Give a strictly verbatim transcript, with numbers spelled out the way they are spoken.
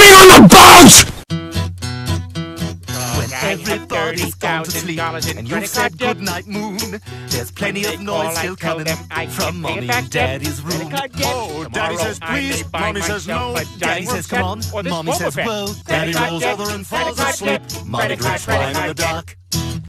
living on the boat! Everybody's gone to sleep, and you've said goodnight, moon. There's plenty of noise still coming from mommy and daddy's room. Oh, daddy says please, mommy says no. Daddy says come on, mommy says whoa. Daddy rolls over and falls asleep. Mommy drinks wine in the dark.